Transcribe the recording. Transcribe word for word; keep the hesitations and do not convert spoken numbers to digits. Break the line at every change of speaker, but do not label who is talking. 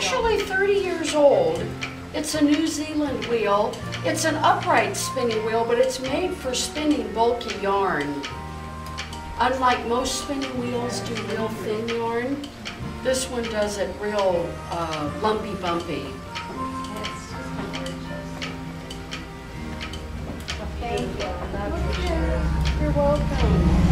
actually thirty years old. It's a New Zealand wheel. It's an upright spinning wheel, but it's made for spinning bulky yarn. Unlike most spinning wheels do real thin yarn, this one does it real uh, lumpy bumpy.
Thank you. I love your
Okay. You're welcome.